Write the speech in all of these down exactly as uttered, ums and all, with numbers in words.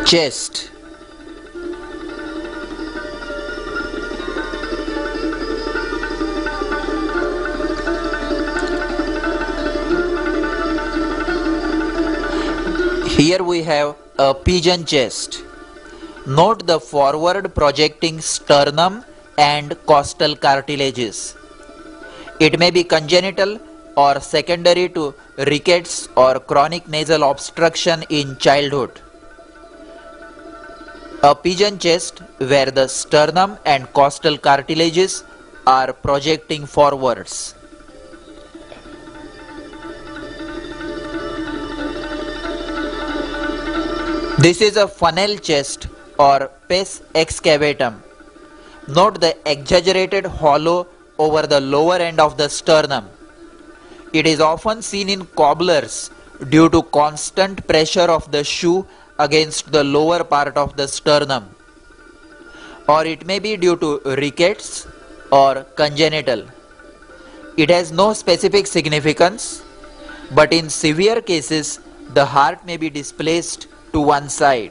Chest. Here we have a pigeon chest. Note the forward projecting sternum and costal cartilages. It may be congenital or secondary to rickets or chronic nasal obstruction in childhood. A pigeon chest where the sternum and costal cartilages are projecting forwards. This is a funnel chest or pes excavatum. Note the exaggerated hollow over the lower end of the sternum. It is often seen in cobblers due to constant pressure of the shoe against the lower part of the sternum, or it may be due to rickets or congenital. It has no specific significance, but in severe cases the heart may be displaced to one side.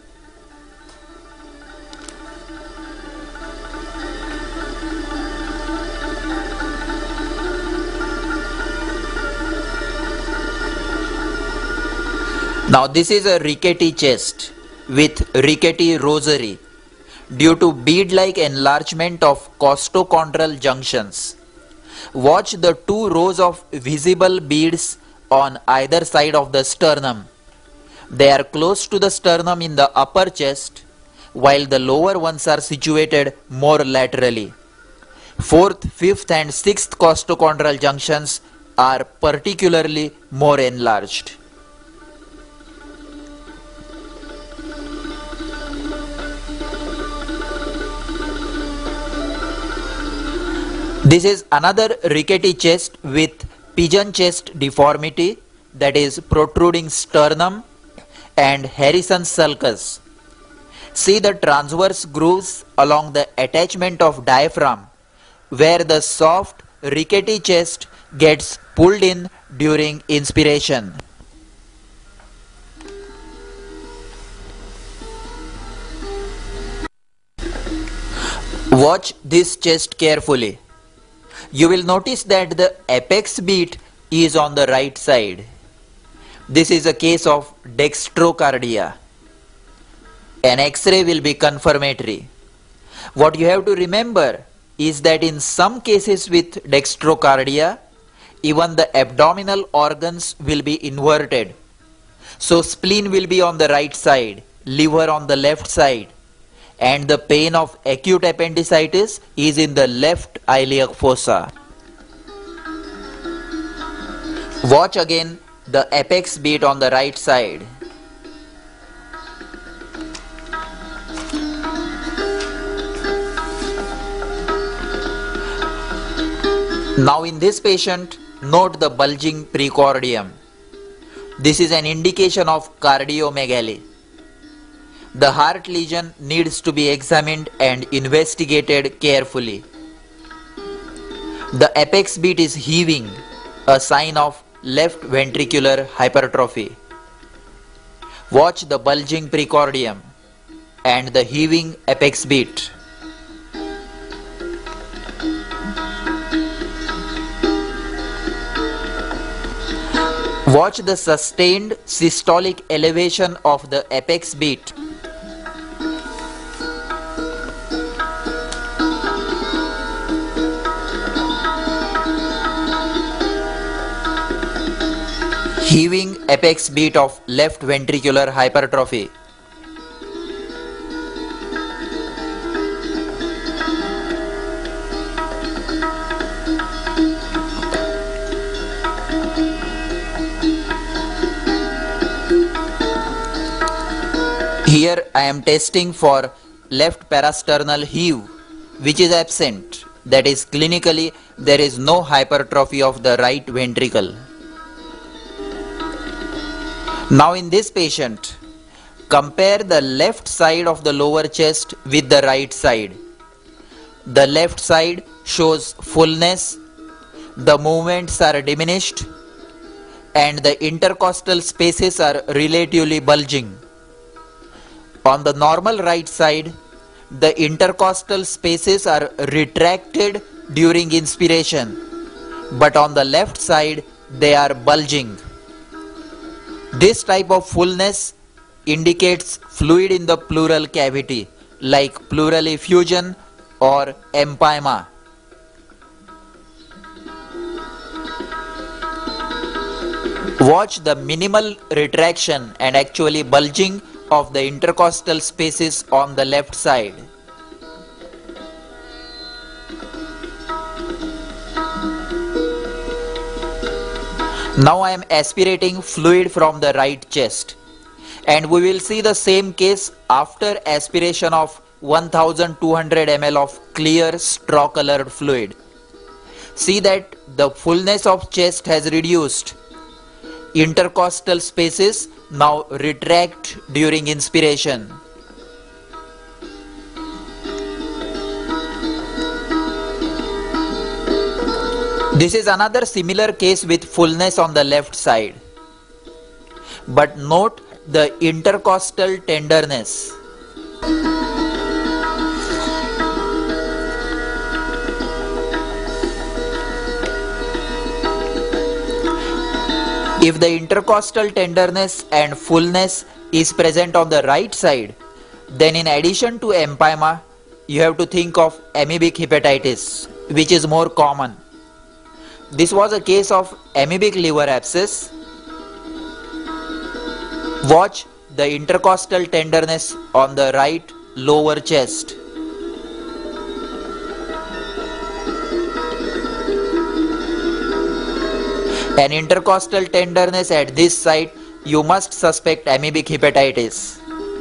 Now this is a rickety chest with rickety rosary due to bead-like enlargement of costochondral junctions. Watch the two rows of visible beads on either side of the sternum. They are close to the sternum in the upper chest, while the lower ones are situated more laterally. Fourth, fifth and sixth costochondral junctions are particularly more enlarged. This is another rickety chest with pigeon chest deformity, that is protruding sternum and Harrison's sulcus. See the transverse grooves along the attachment of diaphragm where the soft rickety chest gets pulled in during inspiration. Watch this chest carefully. You will notice that the apex beat is on the right side. This is a case of dextrocardia. An X-ray will be confirmatory. What you have to remember is that in some cases with dextrocardia, even the abdominal organs will be inverted. So spleen will be on the right side, liver on the left side, and the pain of acute appendicitis is in the left iliac fossa. Watch again the apex beat on the right side. Now in this patient, note the bulging precordium. This is an indication of cardiomegaly. The heart lesion needs to be examined and investigated carefully. The apex beat is heaving, a sign of left ventricular hypertrophy. Watch the bulging precordium and the heaving apex beat. Watch the sustained systolic elevation of the apex beat. Heaving apex beat of left ventricular hypertrophy. Here I am testing for left parasternal heave, which is absent. That is, clinically there is no hypertrophy of the right ventricle. Now in this patient, compare the left side of the lower chest with the right side. The left side shows fullness, the movements are diminished, and the intercostal spaces are relatively bulging. On the normal right side, the intercostal spaces are retracted during inspiration, but on the left side, they are bulging. This type of fullness indicates fluid in the pleural cavity, like pleural effusion or empyema. Watch the minimal retraction and actually bulging of the intercostal spaces on the left side. Now I am aspirating fluid from the right chest, and we will see the same case after aspiration of one thousand two hundred milliliters of clear straw colored fluid. See that the fullness of chest has reduced. Intercostal spaces now retract during inspiration. This is another similar case with fullness on the left side. But note the intercostal tenderness. If the intercostal tenderness and fullness is present on the right side, then in addition to empyema, you have to think of amoebic hepatitis, which is more common. This was a case of amoebic liver abscess. Watch the intercostal tenderness on the right lower chest. An intercostal tenderness at this site, you must suspect amoebic hepatitis.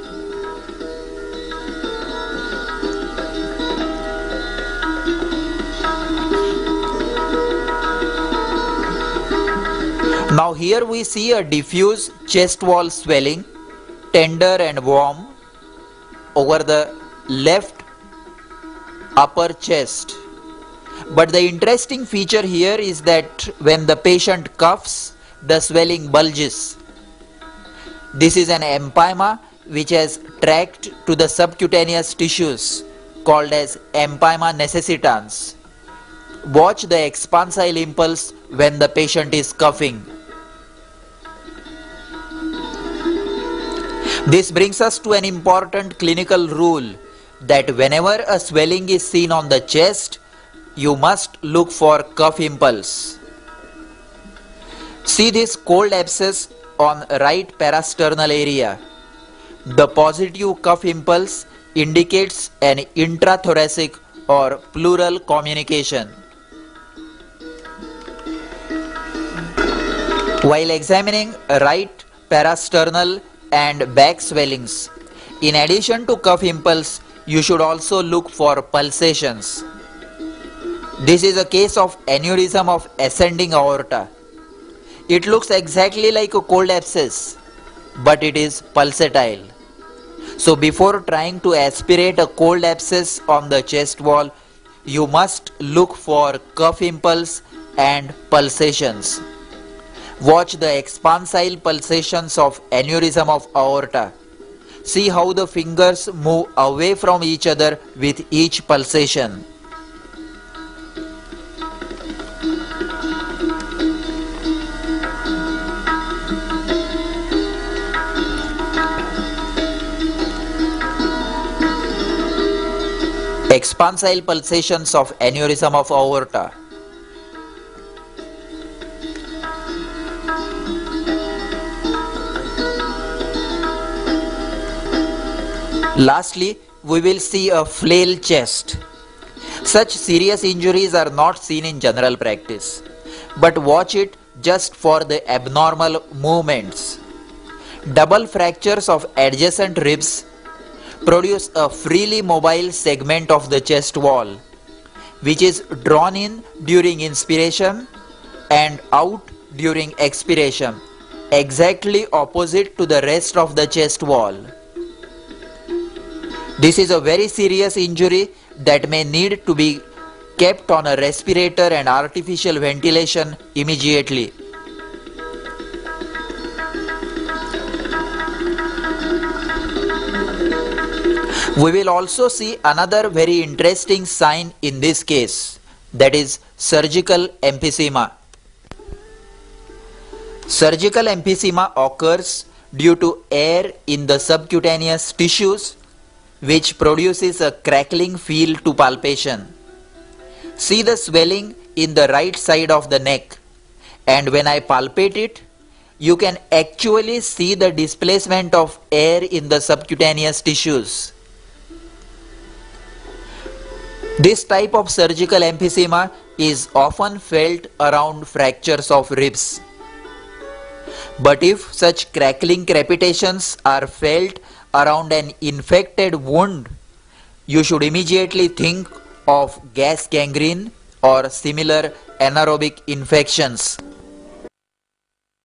Now here we see a diffuse chest wall swelling, tender and warm, over the left upper chest. But the interesting feature here is that when the patient coughs, the swelling bulges. This is an empyema which has tracked to the subcutaneous tissues called as empyema necessitans. Watch the expansile impulse when the patient is coughing. This brings us to an important clinical rule that whenever a swelling is seen on the chest, you must look for cough impulse. See this cold abscess on right parasternal area. The positive cough impulse indicates an intrathoracic or pleural communication. While examining right parasternal and back swellings, in addition to cough impulse, you should also look for pulsations. This is a case of aneurysm of ascending aorta. It looks exactly like a cold abscess, but it is pulsatile. So before trying to aspirate a cold abscess on the chest wall, you must look for cough impulse and pulsations. Watch the expansile pulsations of aneurysm of aorta. See how the fingers move away from each other with each pulsation. Expansile pulsations of aneurysm of aorta. Lastly, we will see a flail chest. Such serious injuries are not seen in general practice, but watch it just for the abnormal movements. Double fractures of adjacent ribs produce a freely mobile segment of the chest wall, which is drawn in during inspiration and out during expiration, exactly opposite to the rest of the chest wall. This is a very serious injury that may need to be kept on a respirator and artificial ventilation immediately. We will also see another very interesting sign in this case, that is surgical emphysema. Surgical emphysema occurs due to air in the subcutaneous tissues, which produces a crackling feel to palpation. See the swelling in the right side of the neck, and when I palpate it, you can actually see the displacement of air in the subcutaneous tissues. This type of surgical emphysema is often felt around fractures of ribs. But if such crackling crepitations are felt around an infected wound, you should immediately think of gas gangrene or similar anaerobic infections.